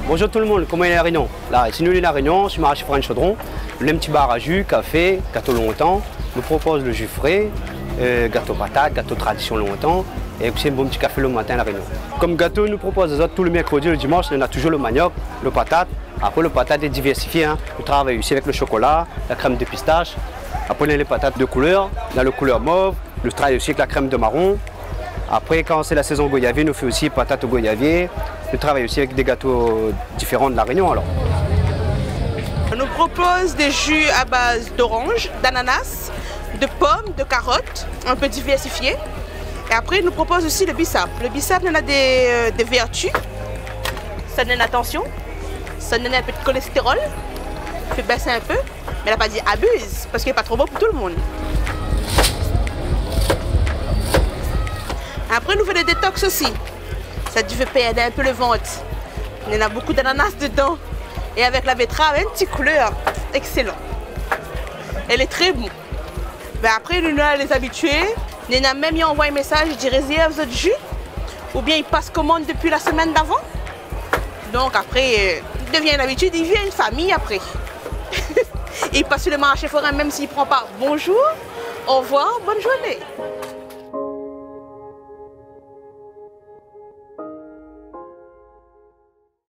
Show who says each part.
Speaker 1: Bonjour tout le monde, comment est la Réunion? Là, ici nous, la Réunion, je suis Marie Fran Chaudron. Le petit bar à jus, café, gâteau longtemps. Nous propose le jus frais, gâteau patate, gâteau tradition longtemps. Et aussi un bon petit café le matin à la Réunion. Comme gâteau, nous propose des autres tous le mercredi et le dimanche. On a toujours le manioc, le patate. Après, le patate est diversifié. Hein. On travaille aussi avec le chocolat, la crème de pistache. Après, on a les patates de couleur. On a le couleur mauve. Nous travaillons aussi avec la crème de marron. Après, quand c'est la saison goyavier, nous faisons aussi patates au goyavier. Nous travaillons aussi avec des gâteaux différents de la Réunion. Alors.
Speaker 2: On nous propose des jus à base d'orange, d'ananas, de pommes, de carottes, un peu diversifiés. Et après, il nous propose aussi le bissap. Le bissap, il a des vertus. Ça donne attention, ça donne un peu de cholestérol, fait baisser un peu, mais elle n'a pas dit abuse, parce qu'il n'est pas trop bon pour tout le monde. Après, nous faisons des détox aussi. Ça te fait perdre un peu le ventre. Il y en a beaucoup d'ananas dedans. Et avec la betterave, une petite couleur. Excellent. Elle est très bonne. Mais après, nous allons les habitués. Il y en a même qui envoient un message, ils disent réserve votre jus. Ou bien ils passent commande depuis la semaine d'avant. Donc après, il devient une habitude, il vient une famille après. Il passe sur le marché forain même s'il ne prend pas bonjour, au revoir, bonne journée.